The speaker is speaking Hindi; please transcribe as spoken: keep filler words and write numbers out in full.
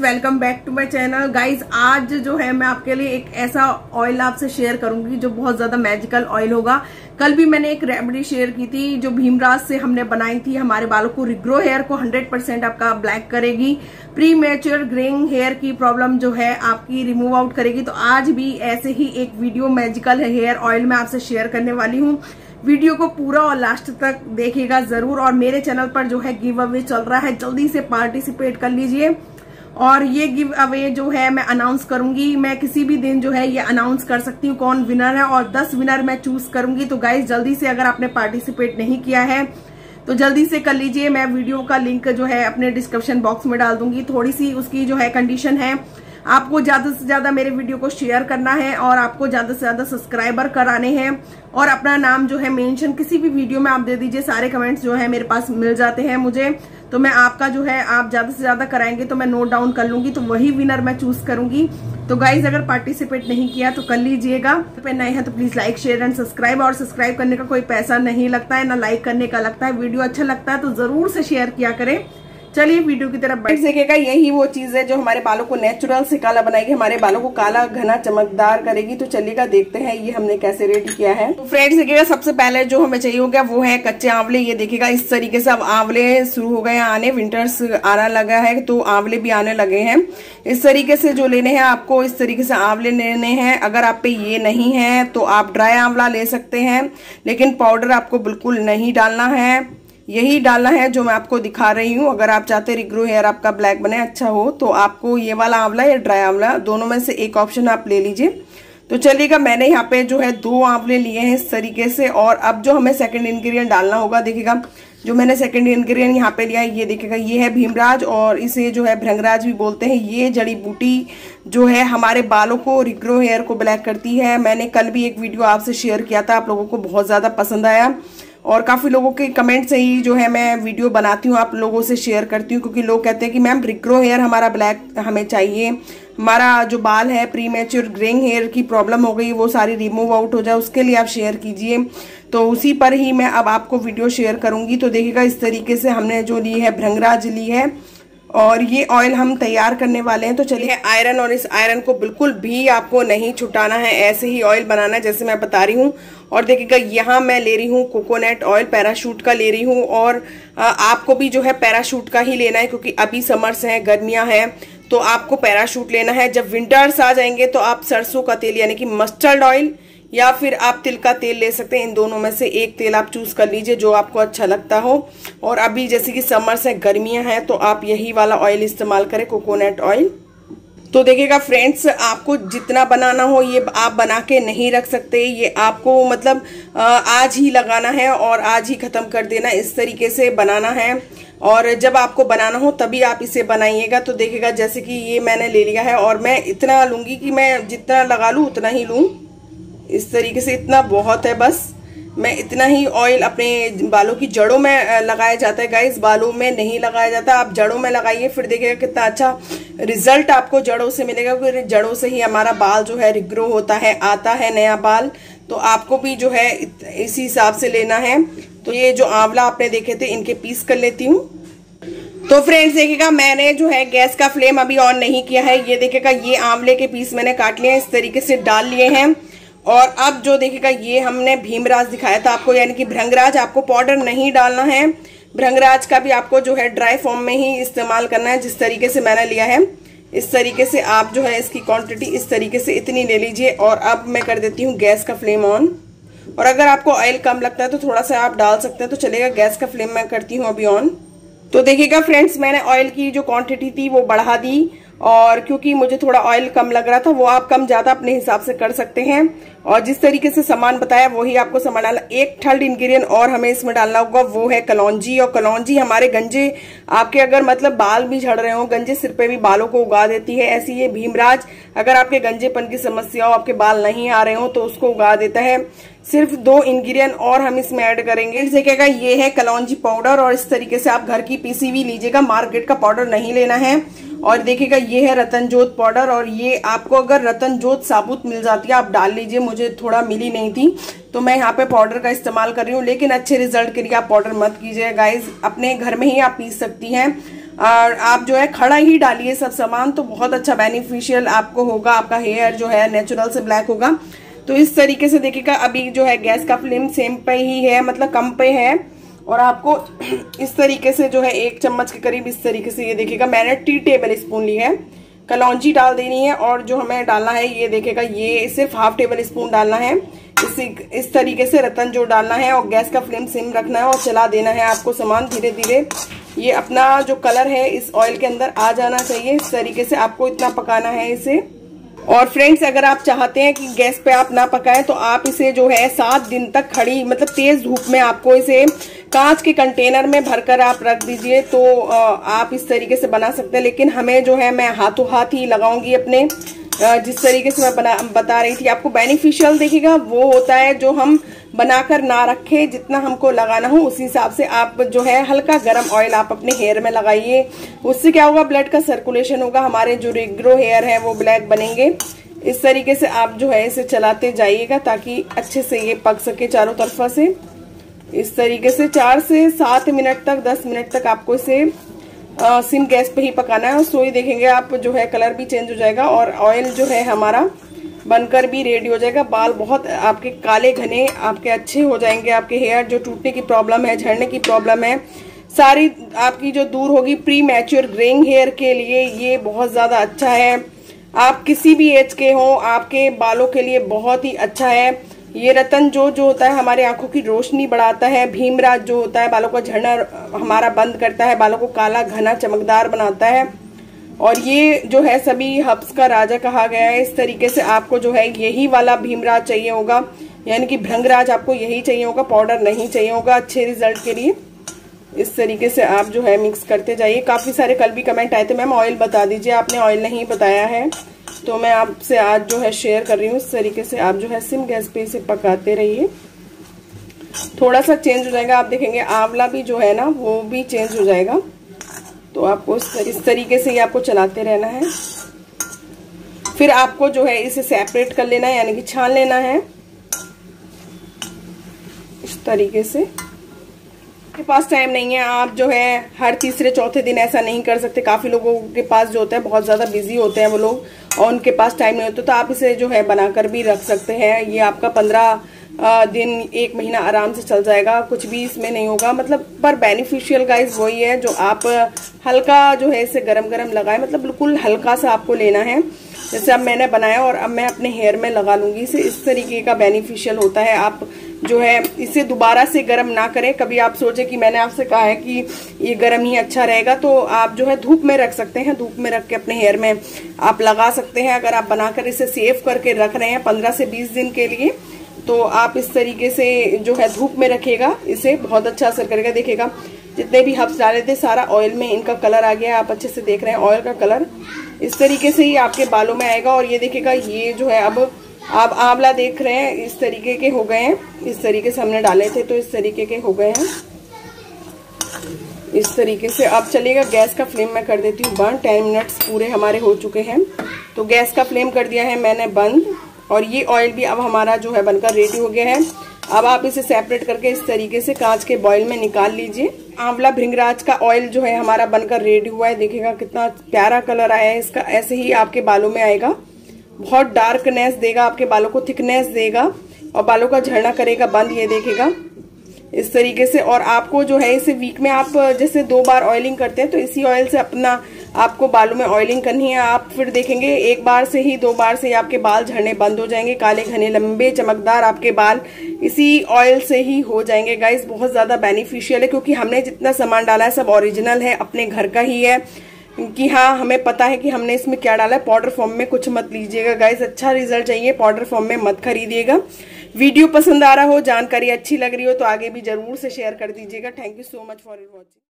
Welcome back to my channel. Guys आज जो है मैं आपके लिए एक ऐसा ऑयल आपसे शेयर करूंगी जो बहुत ज्यादा मैजिकल ऑयल होगा। कल भी मैंने एक रेमेडी शेयर की थी जो भीमराज से हमने बनाई थी, हमारे बालों को रिग्रो हेयर को हंड्रेड परसेंट आपका ब्लैक करेगी, प्री मैच्योर ग्रेइंग हेयर की प्रॉब्लम जो है आपकी रिमूव आउट करेगी। तो आज भी ऐसे ही एक वीडियो मैजिकल हेयर ऑयल में आपसे शेयर करने वाली हूँ। वीडियो को पूरा और लास्ट तक देखिएगा जरूर। और मेरे चैनल पर जो है गिव अवे चल रहा है, जल्दी से पार्टिसिपेट कर लीजिए। और ये गिव अवे जो है मैं अनाउंस करूंगी, मैं किसी भी दिन जो है ये अनाउंस कर सकती हूँ कौन विनर है, और दस विनर मैं चूज करूंगी। तो गाइज जल्दी से, अगर आपने पार्टिसिपेट नहीं किया है तो जल्दी से कर लीजिए। मैं वीडियो का लिंक जो है अपने डिस्क्रिप्शन बॉक्स में डाल दूंगी। थोड़ी सी उसकी जो है कंडीशन है, आपको ज्यादा से ज्यादा मेरे वीडियो को शेयर करना है और आपको ज्यादा से ज्यादा सब्सक्राइबर कराने हैं और अपना नाम जो है मेंशन किसी भी वीडियो में आप दे दीजिए। सारे कमेंट्स जो है मेरे पास मिल जाते हैं मुझे, तो मैं आपका जो है आप ज्यादा से ज्यादा कराएंगे तो मैं नोट डाउन कर लूंगी, तो वही विनर मैं चूज करूंगी। तो गाइज अगर पार्टिसिपेट नहीं किया तो कर लीजिएगा। पे नए हैं तो please like share and subscribe. और सब्सक्राइब करने का कोई पैसा नहीं लगता है, ना लाइक करने का लगता है। वीडियो अच्छा लगता है तो जरूर से शेयर किया करें। चलिए वीडियो की तरफ बढ़ देखिएगा। यही वो चीज है जो हमारे बालों को नेचुरल से काला बनाएगी, हमारे बालों को काला घना चमकदार करेगी। तो चलिएगा देखते हैं ये हमने कैसे रेडी किया है। तो फ्रेंड्स देखिएगा, सबसे पहले जो हमें चाहिए होगा वो है कच्चे आंवले। ये देखिएगा इस तरीके से अब आंवले शुरू हो गए आने, विंटर्स आना लगा है तो आंवले भी आने लगे हैं। इस तरीके से जो लेने हैं आपको, इस तरीके से आंवले लेने हैं। अगर आप पे ये नहीं है तो आप ड्राई आंवला ले सकते हैं, लेकिन पाउडर आपको बिल्कुल नहीं डालना है, यही डालना है जो मैं आपको दिखा रही हूँ। अगर आप चाहते रिग्रो हेयर आपका ब्लैक बने, अच्छा हो, तो आपको ये वाला आंवला या ड्राई आंवला दोनों में से एक ऑप्शन आप ले लीजिए। तो चलिएगा, मैंने यहाँ पे जो है दो आंवले लिए हैं इस तरीके से। और अब जो हमें सेकंड इंग्रेडिएंट डालना होगा, देखिएगा जो मैंने सेकंड इंग्रेडिएंट यहाँ पे लिया है, ये देखिएगा ये है भीमराज, और इसे जो है भृंगराज भी बोलते हैं। ये जड़ी बूटी जो है हमारे बालों को, रिग्रो हेयर को ब्लैक करती है। मैंने कल भी एक वीडियो आपसे शेयर किया था, आप लोगों को बहुत ज्यादा पसंद आया और काफी लोगों के कमेंट से ही जो है मैं वीडियो बनाती हूँ, आप लोगों से शेयर करती हूँ, क्योंकि लोग कहते हैं कि मैम रिग्रो हेयर हमारा ब्लैक हमें चाहिए, हमारा जो बाल है प्री मैच्योर ग्रेइंग हेयर की प्रॉब्लम हो गई वो सारी रिमूव आउट हो जाए, उसके लिए आप शेयर कीजिए। तो उसी पर ही मैं अब आपको वीडियो शेयर करूंगी। तो देखिएगा इस तरीके से हमने जो ली है भृंगराज ली है, और ये ऑयल हम तैयार करने वाले हैं। तो चलिए आयरन, और इस आयरन को बिल्कुल भी आपको नहीं छुटाना है, ऐसे ही ऑयल बनाना है जैसे मैं बता रही हूँ। और देखिएगा यहाँ मैं ले रही हूँ कोकोनट ऑयल, पैराशूट का ले रही हूँ, और आपको भी जो है पैराशूट का ही लेना है, क्योंकि अभी समर्स हैं, गर्मियां हैं, तो आपको पैराशूट लेना है। जब विंटर्स आ जाएंगे तो आप सरसों का तेल यानी कि मस्टर्ड ऑयल या फिर आप तिल का तेल ले सकते हैं। इन दोनों में से एक तेल आप चूज कर लीजिए जो आपको अच्छा लगता हो। और अभी जैसे कि समर्स है, गर्मियां हैं, तो आप यही वाला ऑयल इस्तेमाल करें, कोकोनट ऑयल। तो देखिएगा फ्रेंड्स, आपको जितना बनाना हो ये आप बना के नहीं रख सकते, ये आपको मतलब आज ही लगाना है और आज ही खत्म कर देना, इस तरीके से बनाना है। और जब आपको बनाना हो तभी आप इसे बनाइएगा। तो देखिएगा जैसे कि ये मैंने ले लिया है, और मैं इतना लूंगी कि मैं जितना लगा लूँ उतना ही लूँ, इस तरीके से, इतना बहुत है बस। मैं इतना ही ऑयल अपने बालों की जड़ों में लगाया जाता है गाइस, बालों में नहीं लगाया जाता। आप जड़ों में लगाइए, फिर देखिएगा कितना अच्छा रिजल्ट आपको जड़ों से मिलेगा, क्योंकि जड़ों से ही हमारा बाल जो है रिग्रो होता है, आता है नया बाल। तो आपको भी जो है इसी हिसाब से लेना है। तो ये जो आंवला आपने देखे थे, इनके पीस कर लेती हूँ। तो फ्रेंड्स देखिएगा, मैंने जो है गैस का फ्लेम अभी ऑन नहीं किया है। ये देखिएगा ये आंवले के पीस मैंने काट लिए हैं, इस तरीके से डाल लिए हैं। और अब जो देखिएगा ये हमने भीमराज दिखाया था आपको, यानी कि भृंगराज, आपको पाउडर नहीं डालना है। भृंगराज का भी आपको जो है ड्राई फॉर्म में ही इस्तेमाल करना है, जिस तरीके से मैंने लिया है। इस तरीके से आप जो है इसकी क्वांटिटी इस तरीके से इतनी ले लीजिए। और अब मैं कर देती हूँ गैस का फ्लेम ऑन। और अगर आपको ऑयल कम लगता है तो थोड़ा सा आप डाल सकते हैं, तो चलेगा। गैस का फ्लेम मैं करती हूँ अभी ऑन। तो देखिएगा फ्रेंड्स, मैंने ऑयल की जो क्वांटिटी थी वो बढ़ा दी, और क्योंकि मुझे थोड़ा ऑयल कम लग रहा था, वो आप कम ज्यादा अपने हिसाब से कर सकते हैं। और जिस तरीके से सामान बताया वही आपको सामान डालना। एक थर्ड इंग्रेडिएंट और हमें इसमें डालना होगा, वो है कलौंजी। और कलौंजी हमारे गंजे, आपके अगर मतलब बाल भी झड़ रहे हो, गंजे सिर पे भी बालों को उगा देती है, ऐसी ये भीमराज अगर आपके गंजेपन की समस्या हो, आपके बाल नहीं आ रहे हो, तो उसको उगा देता है। सिर्फ दो इंग्रेडिएंट और हम इसमें ऐड करेंगे। देखिएगा ये है कलौंजी पाउडर, और इस तरीके से आप घर की पीसी हुई लीजिएगा, मार्केट का पाउडर नहीं लेना है। और देखिएगा ये है रतनजोत पाउडर, और ये आपको अगर रतनजोत साबुत मिल जाती है आप डाल लीजिए, मुझे थोड़ा मिली नहीं थी तो मैं यहाँ पे पाउडर का इस्तेमाल कर रही हूँ। लेकिन अच्छे रिजल्ट के लिए आप पाउडर मत कीजिए गाइज, अपने घर में ही आप पीस सकती हैं। और आप जो है खड़ा ही डालिए सब सामान, तो बहुत अच्छा बेनिफिशियल आपको होगा, आपका हेयर जो है नेचुरल से ब्लैक होगा। तो इस तरीके से देखिएगा, अभी जो है गैस का फ्लेम सेम पे ही है, मतलब कम पे है, और आपको इस तरीके से जो है एक चम्मच के करीब इस तरीके से ये देखिएगा मैंने टी टेबल स्पून ली है, कलौंजी डाल देनी है, और जो हमें डालना है ये देखिएगा ये सिर्फ हाफ टेबल स्पून डालना है। इस, इस तरीके से रतन जो डालना है, और गैस का फ्लेम सिम रखना है और चला देना है आपको सामान धीरे धीरे। ये अपना जो कलर है इस ऑयल के अंदर आ जाना चाहिए, इस तरीके से आपको इतना पकाना है इसे। और फ्रेंड्स, अगर आप चाहते हैं कि गैस पे आप ना पकाएं तो आप इसे जो है सात दिन तक खड़ी मतलब तेज धूप में आपको इसे कांच के कंटेनर में भरकर आप रख दीजिए, तो आप इस तरीके से बना सकते हैं। लेकिन हमें जो है मैं हाथों हाथ ही लगाऊंगी अपने, जिस तरीके से मैं बना बता रही थी आपको। बेनिफिशियल देखिएगा वो होता है जो हम बनाकर ना रखें, जितना हमको लगाना हो उसी हिसाब से आप जो है हल्का गर्म ऑयल आप अपने हेयर में लगाइए। उससे क्या होगा, ब्लड का सर्कुलेशन होगा, हमारे जो रिग्रो हेयर है वो ब्लैक बनेंगे। इस तरीके से आप जो है इसे चलाते जाइएगा ताकि अच्छे से ये पक सके चारों तरफा से। इस तरीके से चार से सात मिनट तक, दस मिनट तक आपको इसे आ, सिम गैस पे ही पकाना है। और सोई देखेंगे आप जो है कलर भी चेंज हो जाएगा और ऑयल जो है हमारा बनकर भी रेडी हो जाएगा। बाल बहुत आपके काले घने आपके अच्छे हो जाएंगे, आपके हेयर जो टूटने की प्रॉब्लम है, झड़ने की प्रॉब्लम है, सारी आपकी जो दूर होगी। प्री मैच्योर ग्रेइंग हेयर के लिए ये बहुत ज्यादा अच्छा है। आप किसी भी एज के हो, आपके बालों के लिए बहुत ही अच्छा है। ये रतन जो जो होता है हमारे आंखों की रोशनी बढ़ाता है। भीमराज जो होता है बालों का झड़ना हमारा बंद करता है, बालों को काला घना चमकदार बनाता है। और ये जो है सभी हब्स का राजा कहा गया है। इस तरीके से आपको जो है यही वाला भीमराज चाहिए होगा, यानी कि भृंगराज आपको यही चाहिए होगा, पाउडर नहीं चाहिए होगा अच्छे रिजल्ट के लिए। इस तरीके से आप जो है मिक्स करते जाइए। काफी सारे कल भी कमेंट आए थे, मैम ऑयल बता दीजिए, आपने ऑयल नहीं बताया है, तो मैं आपसे आज जो है शेयर कर रही हूँ। इस तरीके से आप जो है सिम गैस पे इसे पकाते रहिए। थोड़ा सा चेंज हो जाएगा, आप देखेंगे आंवला भी जो है ना वो भी चेंज हो जाएगा। तो आपको इस तरीके से ही आपको चलाते रहना है। फिर आपको जो है इसे सेपरेट कर लेना है, यानी कि छान लेना है इस तरीके से। आपके पास टाइम नहीं है, आप जो है हर तीसरे चौथे दिन ऐसा नहीं कर सकते। काफी लोगों के पास जो होता है बहुत ज्यादा बिजी होते हैं वो लोग, और उनके पास टाइम नहीं होता, तो आप इसे जो है बनाकर भी रख सकते हैं। ये आपका पंद्रह दिन एक महीना आराम से चल जाएगा, कुछ भी इसमें नहीं होगा। मतलब पर बेनिफिशियल गाइस वही है जो आप हल्का जो है इसे गरम गरम लगाए, मतलब बिल्कुल हल्का सा आपको लेना है। जैसे अब मैंने बनाया और अब मैं अपने हेयर में लगा लूंगी इसे। इस तरीके का बेनिफिशियल होता है। आप जो है इसे दोबारा से गर्म ना करें। कभी आप सोचे कि मैंने आपसे कहा है कि ये गर्म ही अच्छा रहेगा, तो आप जो है धूप में रख सकते हैं। धूप में रख के अपने हेयर में आप लगा सकते हैं। अगर आप बनाकर इसे सेव करके रख रहे हैं पंद्रह से बीस दिन के लिए, तो आप इस तरीके से जो है धूप में रखेगा, इसे बहुत अच्छा असर करेगा। देखिएगा जितने भी हब्स डाले थे सारा ऑयल में इनका कलर आ गया, आप अच्छे से देख रहे हैं ऑयल का कलर। इस तरीके से ही आपके बालों में आएगा। और ये देखिएगा ये जो है अब आप आंवला देख रहे हैं इस तरीके के हो गए हैं। इस तरीके से हमने डाले थे तो इस तरीके के हो गए हैं। इस तरीके से अब चलेगा। गैस का फ्लेम मैं कर देती हूँ बंद। टेन मिनट्स पूरे हमारे हो चुके हैं, तो गैस का फ्लेम कर दिया है मैंने बंद। और ये ऑयल भी अब हमारा जो है बनकर रेडी हो गया है। अब आप इसे सेपरेट करके इस तरीके से कांच के बॉयल में निकाल लीजिए। आंवला भृंगराज का ऑयल जो है हमारा बनकर रेडी हुआ है। देखिएगा कितना प्यारा कलर आया है इसका। ऐसे ही आपके बालों में आएगा, बहुत डार्कनेस देगा, आपके बालों को थिकनेस देगा और बालों का झड़ना करेगा बंद। ये देखिएगा इस तरीके से। और आपको जो है इसे वीक में आप जैसे दो बार ऑयलिंग करते हैं, तो इसी ऑयल से अपना आपको बालों में ऑयलिंग करनी है। आप फिर देखेंगे एक बार से ही दो बार से ही आपके बाल झड़ने बंद हो जाएंगे। काले घने लंबे चमकदार आपके बाल इसी ऑयल से ही हो जाएंगे। गाइस बहुत ज्यादा बेनिफिशियल है, क्योंकि हमने जितना सामान डाला है सब ओरिजिनल है, अपने घर का ही है। कि हाँ हमें पता है कि हमने इसमें क्या डाला है। पाउडर फॉर्म में कुछ मत लीजिएगा गाइस, अच्छा रिजल्ट चाहिए पाउडर फॉर्म में मत खरीदिएगा। वीडियो पसंद आ रहा हो, जानकारी अच्छी लग रही हो तो आगे भी जरूर से शेयर कर दीजिएगा। Thank you so much for watching.